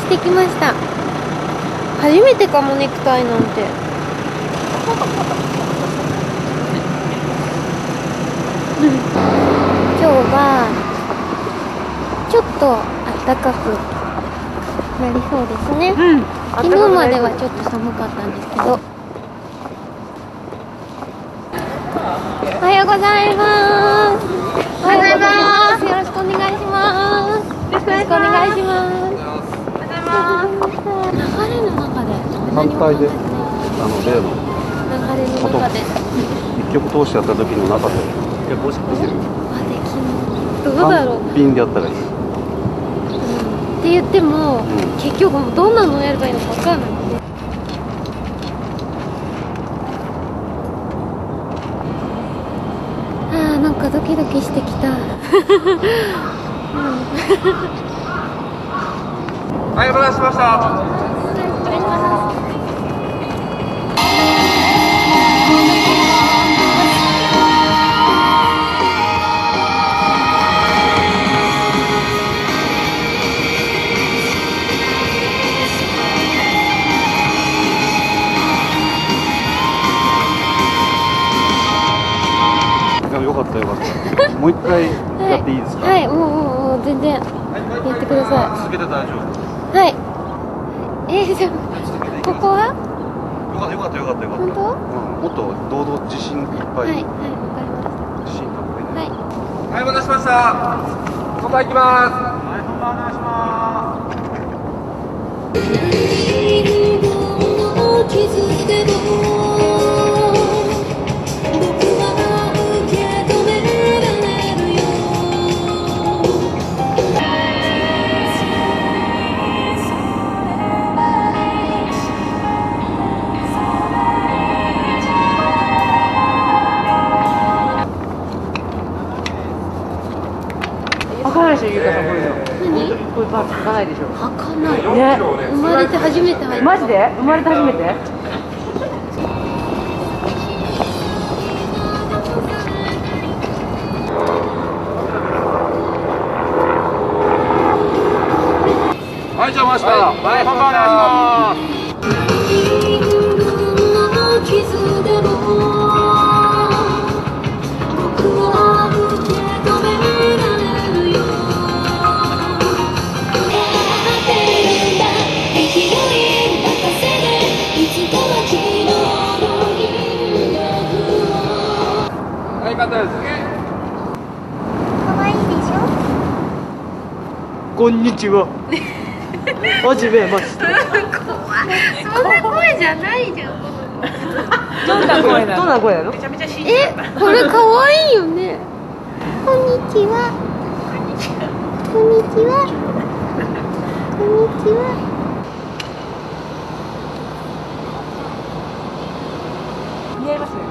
してきました。初めてかも、ネクタイなんて。今日はちょっと暖かくなりそうですね。昨日まではちょっと寒かったんですけど。おはようございます。おはようございます。よろしくお願いします。よろしくお願いします。流れの中で反対で、例の流れの中で一曲通してやった時の中で結構しっかりしてる。 どうだろう。 単品でやったらいい。 って言っても、結局どんなのをやればいいのか分かんないので。ああ、なんかドキドキしてきた。 はい、お待たせしました。 お願いします。 よかったよかった。もう一回やっていいですか。 はい、もう全然やってください。 続けて大丈夫。 はい。じゃあここは？ よかった。 本当？ もっと堂々自信いっぱい。 はい、わかりました。 自信たっぷりね。 はい、 はい、お待たせしました。外行きます。はい、本番お願いします。 開かないでしょ、ゆうかさん、これ。 何？ こういうパーツ開かないでしょ。 開かない。 ね。 生まれて初めて入った。 マジで？生まれて初めて？ はい、じゃあ回した。はい、本番お願いします。はい、カットです。 可愛いでしょ？ こんにちは。はじめまして。 そんな声じゃないじゃん。 どんな声なの？どんな声なの？ これ可愛いよね。こんにちは。こんにちは。こんにちは。 似合いますね。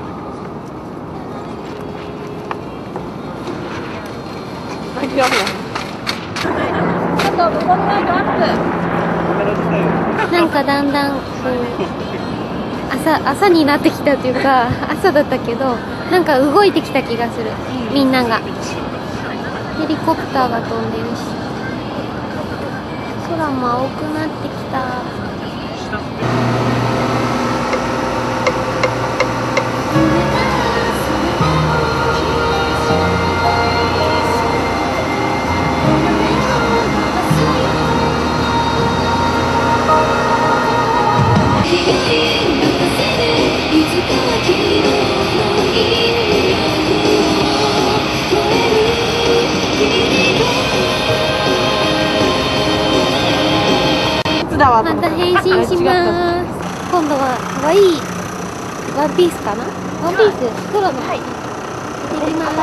なんかだんだんこう朝になってきたというか、朝だったけどなんか動いてきた気がする。みんながヘリコプターが飛んでるし、空も青くなってきた。また変身します。今度は可愛いワンピースかな？ワンピース黒の。はい。いきます。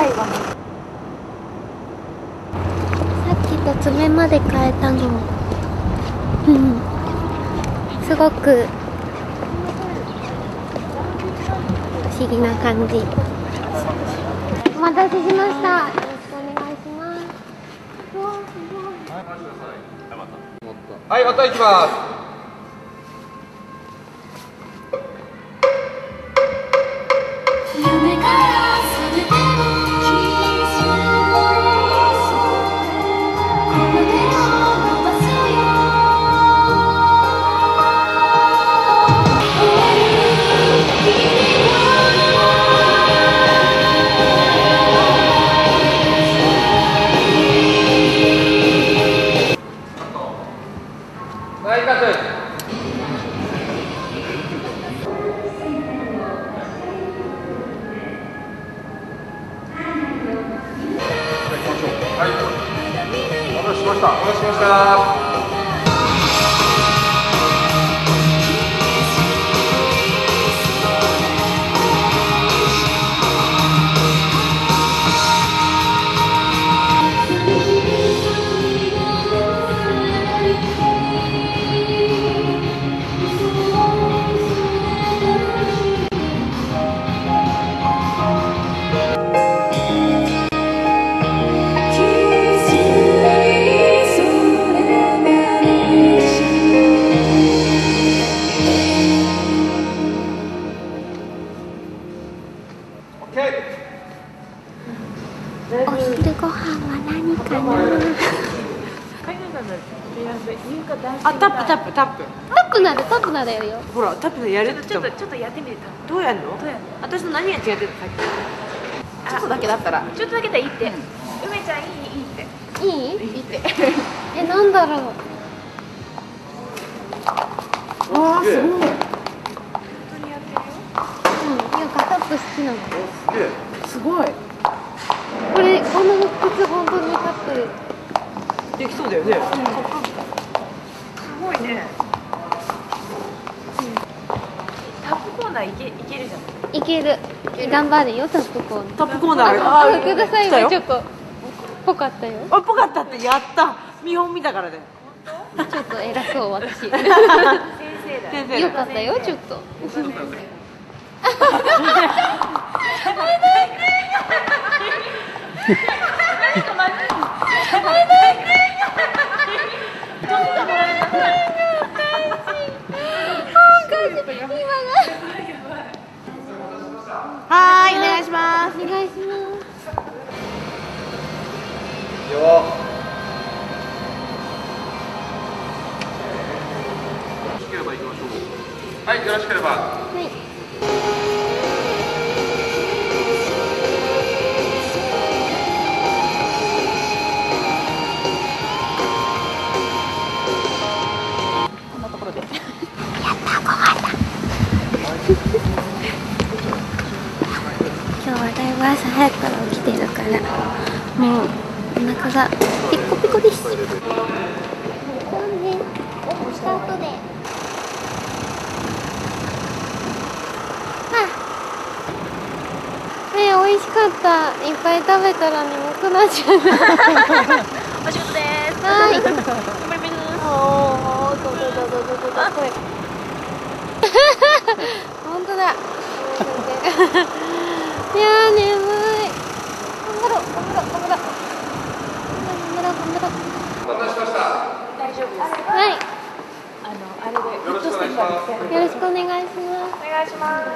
さっきと爪まで変えたの。すごく不思議な感じ。お待たせしました。よろしくお願いします。 はい、また行きます。 したお待たせしました。 お昼ご飯は何かな。 あ、タップタップタップ。 タップなるよ。 ほら、タップでやるって言ったもん。 ちょっとやってみると。 どうやんの？私の何が違ってたさっき。ちょっとだけだったら。 ちょっとだけでいいって。梅ちゃんいいって。 いいって。なんだろう。 わあ、すごい。 うん、なんかタップ好きなの。 すげえ。 すごい。 この靴本当にタップできそうだよね。 すごいね。タップコーナーいけるじゃん。 いける。頑張るよタップコーナー。 タップコーナー。 福田さん今ちょっとぽかったよ。 あ、ぽかったってやった。見本見たからね。 ちょっと偉そう私。 先生だ。 よかったよちょっと。 はい、お願いします。 お願いします。 よろしければ行きましょう。はい、よろしければ。 はい。 こんなところで。 今日はだいぶ朝早くから起きてるからもうお腹がピコピコです。そうね、した後で美味しかった。いっぱい食べたら眠くなっちゃう。 お仕事です。 はい。 頑張ります。 本当だ。いやー眠い。頑張ろう。 お待たせしました。 大丈夫です。 はい。 あれでよろしくお願いします。 よろしくお願いします。 お願いします。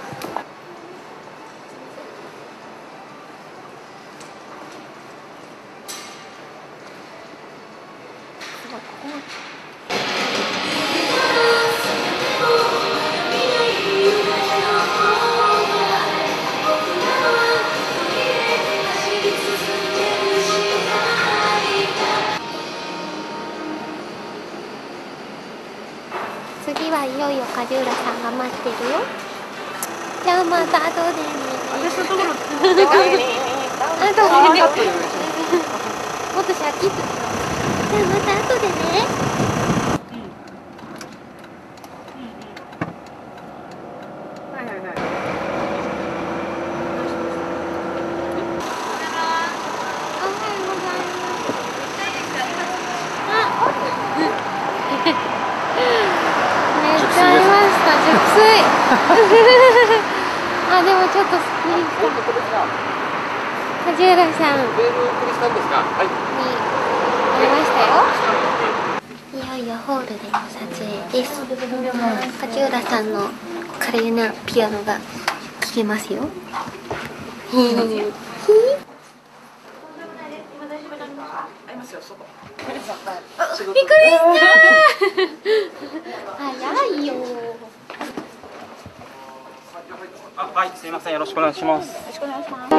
次はいよいよ梶浦さんが待ってるよ。じゃあまた後でね。 私のところ。 後でね。もっとシャキッと。じゃあまた後でね。 はいはいはい。 おはようございます。めっちゃありました。熟睡。あ、でもちょっとスッキリした。梶浦さんにメールお送りしたんですか。はい。 会いましたよ。いよいよホールでの撮影です。梶浦さんの華麗なピアノが聴けますよ。びっくりした早いよ。 あ、はい、すいません、よろしくお願いします。 よろしくお願いします。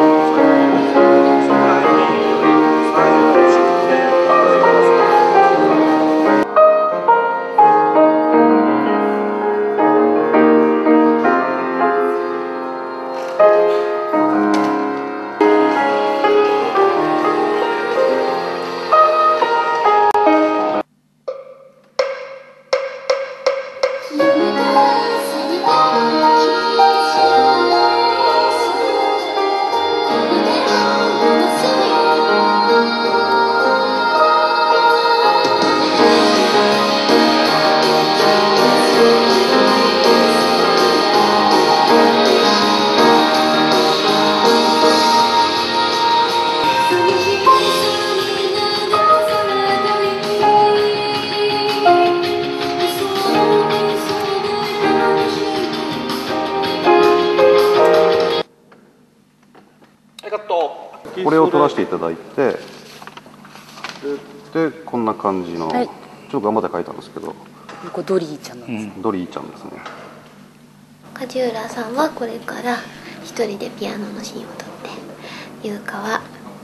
おこれを取らせていただいて、でこんな感じの、ちょっと頑張って書いたんですけど、 これドリーちゃんなんです。 ドリーちゃんですね。 梶浦さんはこれから一人でピアノのシーンを撮って、優香は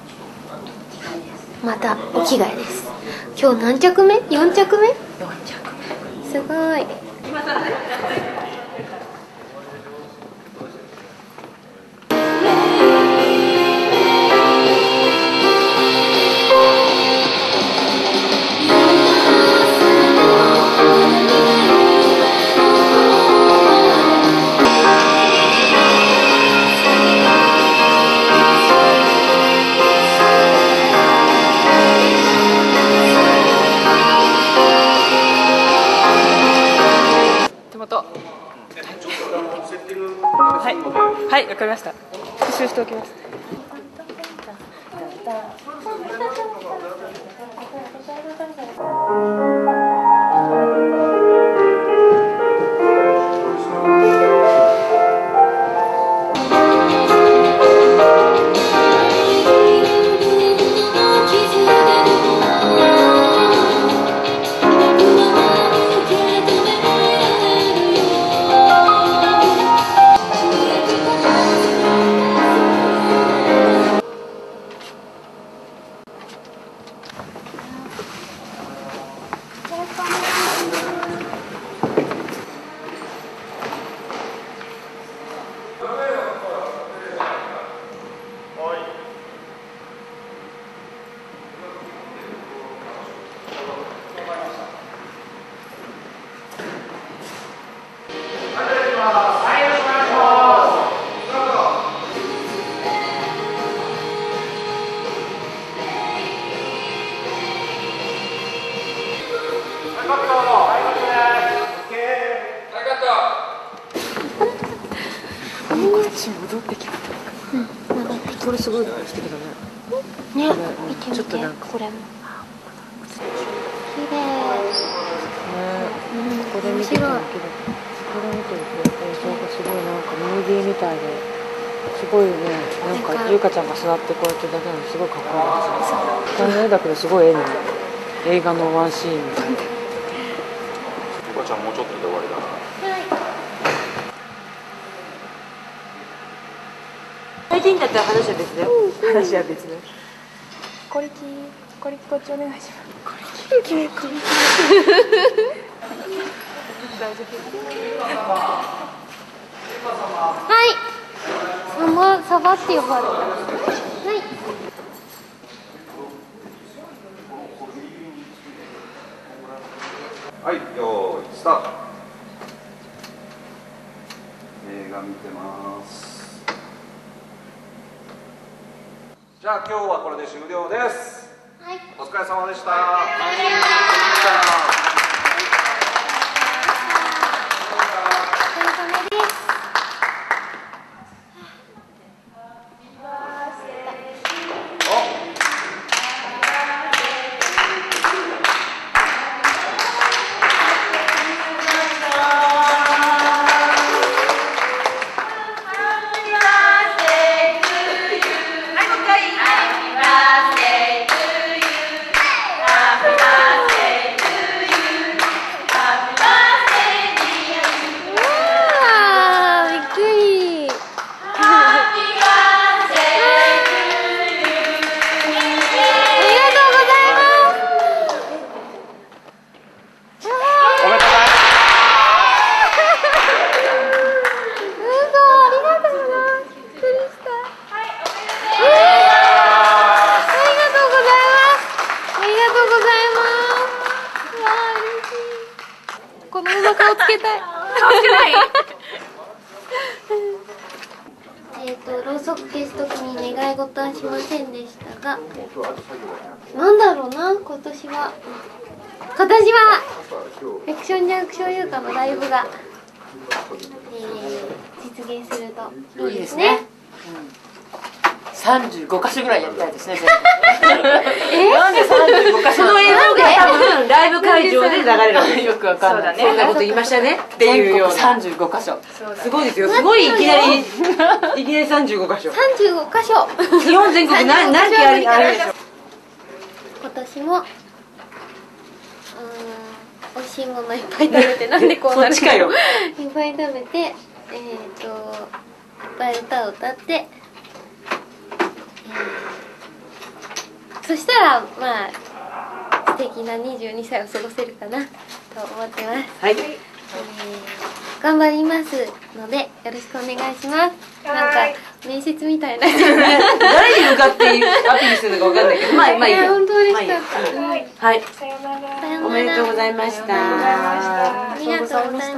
またお着替えです。今日何着目 ?4 着目 ?4 着目。すごい。 はい、わかりました。復習しておきます。戻ってきた。これすごい素敵だね。ね、見てみて。ちょっとなんかこれも。綺麗。ね、これ見てるけど、これ見てると映像がすごいなんかムービーみたいで、すごいね、なんか優香ちゃんが座ってこうやってだけなのすごいかっこいいです。この絵だけどすごい絵になる。映画のワンシーンみたいな。 優香ちゃんもうちょっとで終わりだな。 最近だったら話は別だよ。話は別だよ。 これこっちお願いします。 これ大丈夫。 はい。サバって呼ばれた。はい。 はい、よーいスタート。映画見てます。じゃあ今日はこれで終了です。 はい。 お疲れ様でした。 ろうそく消すときに願い事はしませんでしたが、なんだろうな、今年はフィクションジャンクション優香のライブが、実現するといいですね。 素 35箇所ぐらいやりたいですね。なんで35箇所？その映像が多分ライブ会場で流れるわけ。よくわかんない。そんなこと言いましたねっていうような。35箇所。すごいですよ。すごいいきなり35箇所。 35箇所。 日本全国何機あるでしょう。 今年も美味しいものいっぱい食べて、なんでこうなるの？ そっちかよ。 いっぱい食べて、いっぱい歌を歌って、そしたらまあ素敵な22歳を過ごせるかなと思ってます。 はい。 頑張りますのでよろしくお願いします。なんか面接みたいな。誰に向かってアピールするのかわかんないけど、まあいいよ。 本当でした。 はい。さよなら。おめでとうございました。 ありがとうございました。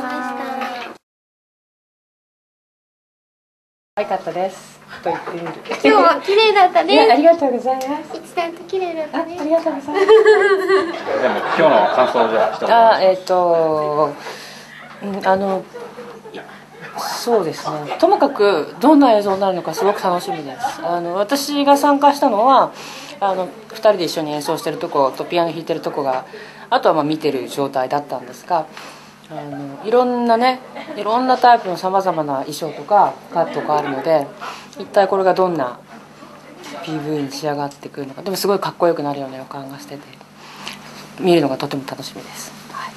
可愛かったです。と言ってみる。 今日は綺麗だったね。 ありがとうございます。 いちさんと綺麗だったね。 ありがとうございます。 でも今日の感想じゃあそうですね。ともかくどんな映像になるのかすごく楽しみです。私が参加したのは2人で一緒に演奏してるとことピアノ弾いてるとこが、あとはまあ見てる状態だったんですが、いろんなタイプのさまざまな衣装とかカットがあるので、一体これがどんな PV に仕上がってくるのか、でもすごいかっこよくなるような予感がしてて、見るのがとても楽しみです。はい、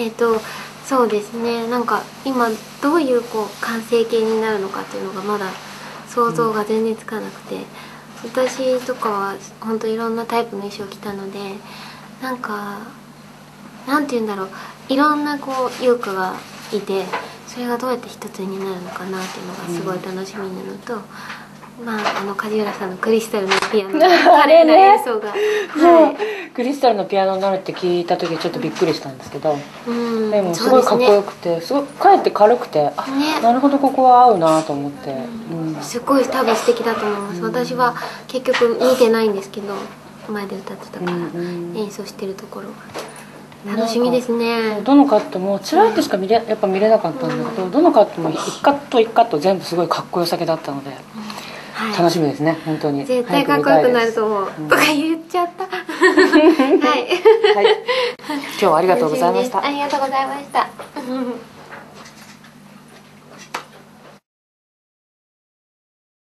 そうですね、なんか今どういう完成形になるのかっていうのがまだ想像が全然つかなくて、私とかは本当いろんなタイプの衣装を着たので、なんかなんていうんだろう、いろんな優香がいて、それがどうやって一つになるのかなっていうのがすごい楽しみなのと、まあ梶浦さんのクリスタルのピアノの華麗な演奏が、はい、 クリスタルのピアノになるって聞いた時はちょっとびっくりしたんですけど、でもすごいかっこよくて、すごいかえって軽くて、あ、なるほどここは合うなと思って、 すごい多分素敵だと思います。私は結局見てないんですけど、前で歌ってたから演奏してるところが楽しみですね。 どのカットもちらっとしかやっぱ見れなかったんだけど、どのカットも一カット一カット全部すごいかっこよさげだったので、楽しみですね、本当に。 絶対かっこよくなると思う。とか言っちゃった。はい。 今日はありがとうございました。 ありがとうございました。